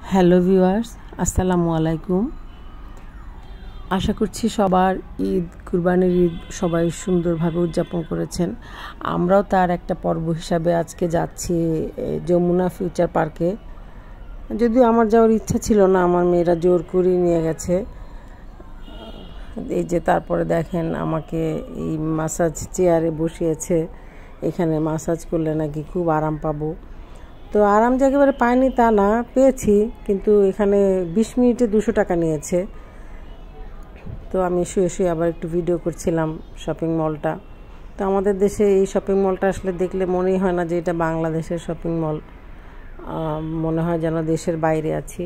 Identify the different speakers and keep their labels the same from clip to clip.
Speaker 1: Hello viewers, আসসালামু আলাইকুম। আশা করছি সবার কুরবানির ঈদ সবাই সুন্দরভাবে উদযাপন করেছেন। আমরাও তার একটা পর্ব হিসাবে আজকে যাচ্ছি যমুনা ফিউচার পার্কে। যদিও আমার যাওয়ার ইচ্ছা ছিল না, আমার মেয়েরা জোর করে নিয়ে গেছে। এই যে তারপরে দেখেন আমাকে এই মাসাজ চেয়ারে বসিয়েছে। এখানে মাসাজ করলে নাকি খুব আরাম পাবো। তো আরাম যে একেবারে পাইনি তা না, পেয়েছি, কিন্তু এখানে 20 মিনিটে 200 টাকা নিয়েছে। তো আমি শুয়ে শুয়ে আবার একটু ভিডিও করছিলাম শপিং মলটা। তো আমাদের দেশে এই শপিং মলটা আসলে দেখলে মনেই হয় না যে এটা বাংলাদেশের শপিং মল, মনে হয় যেন দেশের বাইরে আছি।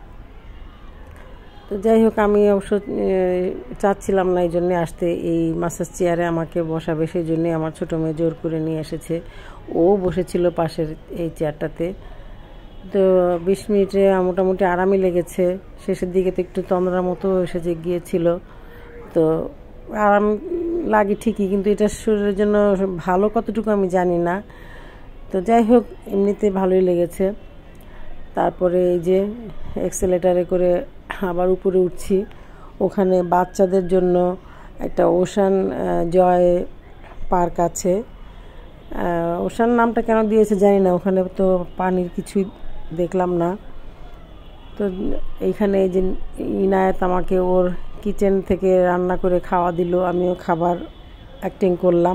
Speaker 1: তো যাই হোক, আমি অবশ্য চাচ্ছিলাম না এই জন্যে আসতে। এই মাসাজ চেয়ারে আমাকে বসাবে, সেই জন্যে আমার ছোটো মেয়ে জোর করে নিয়ে এসেছে। ও বসেছিল পাশের এই চেয়ারটাতে। তো 20 মিনিটে মোটামুটি আরামই লেগেছে। শেষের দিকে তো একটু তন্দ্রার মতো এসে গিয়েছিল। তো আরাম লাগে ঠিকই, কিন্তু এটা শরীরের জন্য ভালো কতটুকু আমি জানি না। তো যাই হোক, এমনিতে ভালোই লেগেছে। তারপরে এই যে এক্সেলেটারে করে আবার উপরে উঠছি। ওখানে বাচ্চাদের জন্য একটা ওশান জয় পার্ক আছে। ওশান নামটা কেন দিয়েছে জানি না, ওখানে তো পানির কিছুই দেখলাম না। তো এইখানে এই যে ইনায়েত আমাকে ওর কিচেন থেকে রান্না করে খাওয়া দিল, আমিও খাবার অ্যাক্টিং করলাম।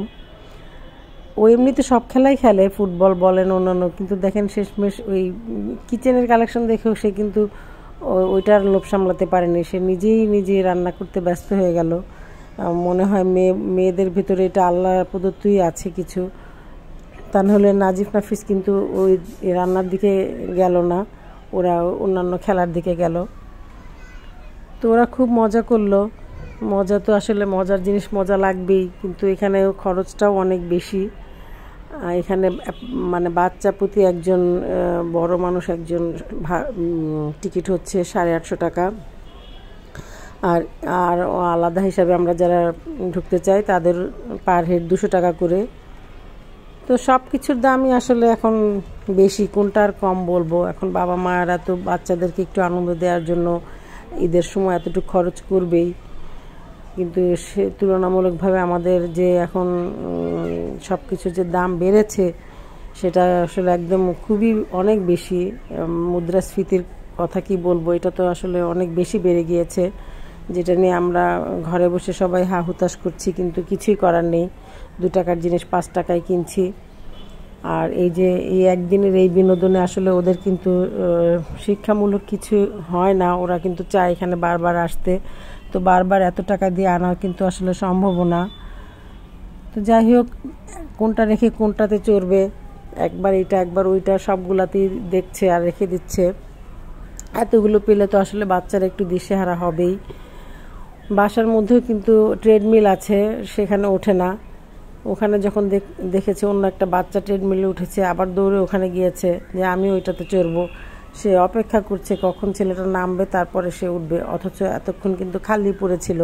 Speaker 1: ও এমনিতে সব খেলাই খেলে, ফুটবল বলেন অন্যান্য, কিন্তু দেখেন শেষমেশ ওই কিচেনের কালেকশন দেখেও সে কিন্তু ওইটার লোভ সামলাতে পারেনি। সে নিজেই রান্না করতে ব্যস্ত হয়ে গেল। মনে হয় মেয়েদের ভিতরে এটা আল্লাহ প্রদত্তই আছে কিছু। তা নাহলে নাজিফ নাফিস কিন্তু ওই রান্নার দিকে গেল না, ওরা অন্যান্য খেলার দিকে গেল। তো ওরা খুব মজা করলো। মজা তো আসলে মজার জিনিস মজা লাগবেই, কিন্তু এখানে খরচটাও অনেক বেশি। এখানে মানে বাচ্চা প্রতি একজন, বড় মানুষ একজন টিকিট হচ্ছে 850 টাকা। আর আলাদা হিসাবে আমরা যারা ঢুকতে চাই তাদের পার হেড 200 টাকা করে। তো সব কিছুর দামই আসলে এখন বেশি, কোনটা আর কম বলবো। এখন বাবা মায়েরা তো বাচ্চাদেরকে একটু আনন্দ দেওয়ার জন্য ঈদের সময় এতটুকু খরচ করবেই, কিন্তু সে তুলনামূলকভাবে আমাদের যে এখন সব কিছু যে দাম বেড়েছে সেটা আসলে একদম খুবই অনেক বেশি। মুদ্রাস্ফীতির কথা কি বলবো, এটা তো আসলে অনেক বেশি বেড়ে গিয়েছে, যেটা নিয়ে আমরা ঘরে বসে সবাই হা হুতাশ করছি, কিন্তু কিছুই করার নেই। 2 টাকার জিনিস 5 টাকায় কিনছি। আর এই যে এই একদিনের এই বিনোদনে আসলে ওদের কিন্তু শিক্ষামূলক কিছু হয় না, ওরা কিন্তু চায় এখানে বারবার আসতে। তো বারবার এত টাকা দিয়ে আনা কিন্তু আসলে সম্ভব না। তো যাই হোক, কোনটা রেখে কোনটাতে চড়বে, একবার এটা একবার ওইটা সবগুলাতেই দেখছে আর রেখে দিচ্ছে। এতগুলো পেলে তো আসলে বাচ্চারা একটু দিশেহারা হবেই। বাসার মধ্যেও কিন্তু ট্রেডমিল আছে, সেখানে ওঠে না। ওখানে যখন দেখেছে অন্য একটা বাচ্চা ট্রেডমিলে উঠেছে, আবার দৌড়ে ওখানে গিয়েছে যে আমি ওইটাতে চড়বো। সে অপেক্ষা করছে কখন ছেলেটা নামবে, তারপরে সে উঠবে, অথচ এতক্ষণ কিন্তু খালি পড়েছিল।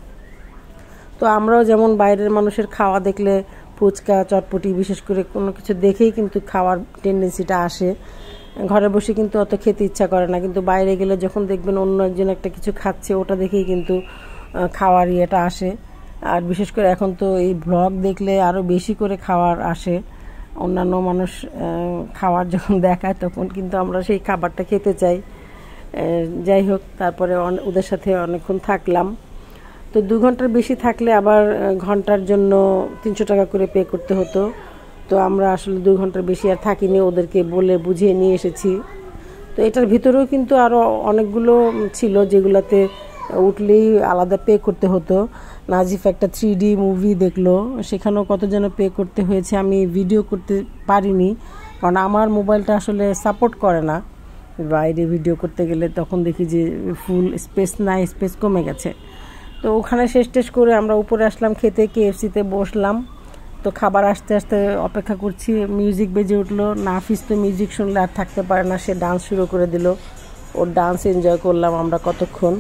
Speaker 1: তো আমরাও যেমন বাইরের মানুষের খাওয়া দেখলে ফুচকা চটপটি বিশেষ করে কোনো কিছু দেখেই কিন্তু খাওয়ার টেন্ডেন্সিটা আসে। ঘরে বসে কিন্তু অত খেতে ইচ্ছা করে না, কিন্তু বাইরে গেলে যখন দেখবেন অন্য একজন একটা কিছু খাচ্ছে, ওটা দেখেই কিন্তু খাওয়ার ইয়েটা আসে। আর বিশেষ করে এখন তো এই ব্লগ দেখলে আরও বেশি করে খাওয়ার আসে। অন্যান্য মানুষ খাওয়ার যখন দেখায় তখন কিন্তু আমরা সেই খাবারটা খেতে চাই। যাই হোক, তারপরে ওদের সাথে অনেকক্ষণ থাকলাম। তো 2 ঘন্টার বেশি থাকলে আবার ঘন্টার জন্য 300 টাকা করে পে করতে হতো। তো আমরা আসলে 2 ঘন্টার বেশি আর থাকিনি, ওদেরকে বলে বুঝিয়ে নিয়ে এসেছি। তো এটার ভিতরেও কিন্তু আরও অনেকগুলো ছিল যেগুলোতে উঠলেই আলাদা পে করতে হতো। নাজিফ একটা 3D মুভি দেখলো, সেখানেও কত যেন পে করতে হয়েছে। আমি ভিডিও করতে পারিনি, কারণ আমার মোবাইলটা আসলে সাপোর্ট করে না বাইরে ভিডিও করতে গেলে। তখন দেখি যে ফুল স্পেস নাই, স্পেস কমে গেছে। তো ওখানে শেষ করে আমরা উপরে আসলাম খেতে, KFC-তে বসলাম। তো খাবার আসতে আসতে অপেক্ষা করছি, মিউজিক বেজে উঠলো। নাফিস তো মিউজিক শুনলে আর থাকতে পারে না, সে ডান্স শুরু করে দিল। ওর ডান্স এনজয় করলাম আমরা কতক্ষণ।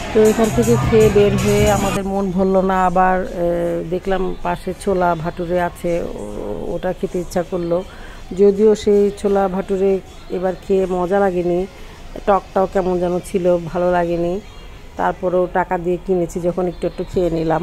Speaker 1: তো এখান থেকে খেয়ে বের হয়ে আমাদের মন ভরলো না, আবার দেখলাম পাশে ছোলা ভাটুরে আছে, ওটা খেতে ইচ্ছা করলো। যদিও সেই ছোলা ভাটুরে এবার খেয়ে মজা লাগেনি, টকটাও কেমন যেন ছিল, ভালো লাগেনি। তারপরেও টাকা দিয়ে কিনেছি যখন একটু একটু খেয়ে নিলাম।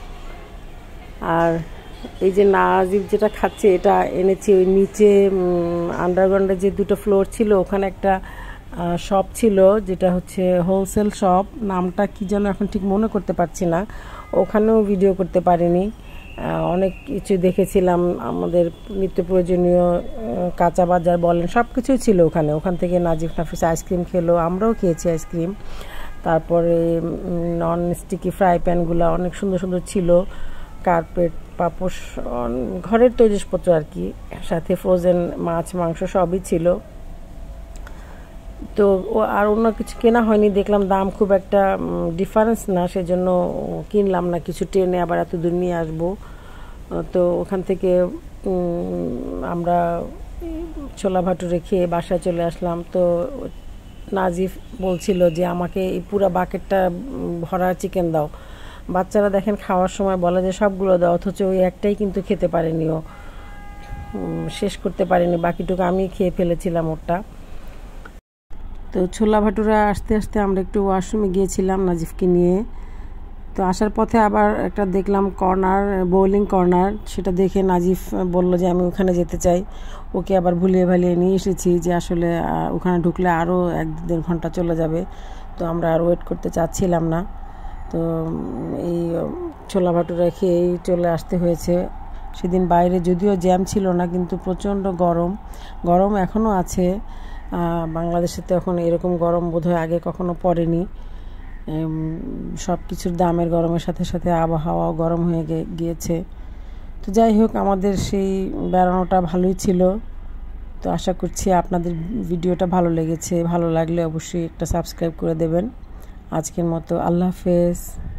Speaker 1: আর এই যে নাজিব যেটা খাচ্ছে এটা এনেছি ওই নিচে আন্ডারগ্রাউন্ডে যে দুটো ফ্লোর ছিল ওখানে একটা শপ ছিল, যেটা হচ্ছে হোলসেল শপ, নামটা কি যেন এখন ঠিক মনে করতে পারছি না। ওখানেও ভিডিও করতে পারিনি, অনেক কিছু দেখেছিলাম, আমাদের নিত্য প্রয়োজনীয় কাঁচা বাজার বলেন সব কিছুই ছিল ওখানে। ওখান থেকে নাজিফ নাফিস আইসক্রিম খেলো, আমরাও খেয়েছি আইসক্রিম। তারপরে নন স্টিকি ফ্রাই প্যানগুলো অনেক সুন্দর সুন্দর ছিল, কার্পেট, পাপোশ, ঘরের তৈজসপত্র আর কি, সাথে ফ্রোজেন মাছ মাংস সবই ছিল। তো আর অন্য কিছু কেনা হয়নি, দেখলাম দাম খুব একটা ডিফারেন্স না, সেজন্য কিনলাম না কিছু, ট্রেনে আবার এত দূর নিয়ে আসবো। তো ওখান থেকে আমরা ছোলা ভাটুরে খেয়ে বাসায় চলে আসলাম। তো নাজিফ বলছিল যে আমাকে এই পুরো বাকেটটা ভরা চিকেন দাও। বাচ্চারা দেখেন খাওয়ার সময় বলে যে সবগুলো দাও, অথচ ওই একটাই কিন্তু খেতে পারেনি, ও শেষ করতে পারেনি, বাকিটুকু আমি খেয়ে ফেলেছিলাম ওটা। তো ছোলা ভাটুরা আসতে আসতে আমরা একটু ওয়াশরুমে গিয়েছিলাম নাজিফকে নিয়ে। তো আসার পথে আবার একটা দেখলাম কর্নার, বোলিং কর্নার, সেটা দেখে নাজিফ বলল যে আমি ওখানে যেতে চাই। ওকে আবার ভুলিয়ে ভালিয়ে নিয়ে এসেছি যে আসলে ওখানে ঢুকলে আরও 1-1.5 ঘন্টা চলে যাবে, তো আমরা আর ওয়েট করতে চাচ্ছিলাম না। তো এই ছোলা ভাটুরা খেয়েই চলে আসতে হয়েছে। সেদিন বাইরে যদিও জ্যাম ছিল না, কিন্তু প্রচণ্ড গরম এখনও আছে। বাংলাদেশে তো এখন এরকম গরম বোধহয় আগে কখনো পড়েনি। সব কিছুর দামের গরমের সাথে সাথে আবহাওয়াও গরম হয়ে গিয়েছে। তো যাই হোক, আমাদের সেই বেড়ানোটা ভালোই ছিল। তো আশা করছি আপনাদের ভিডিওটা ভালো লেগেছে, ভালো লাগলে অবশ্যই একটা সাবস্ক্রাইব করে দেবেন। আজকের মতো আল্লাহ হাফেজ।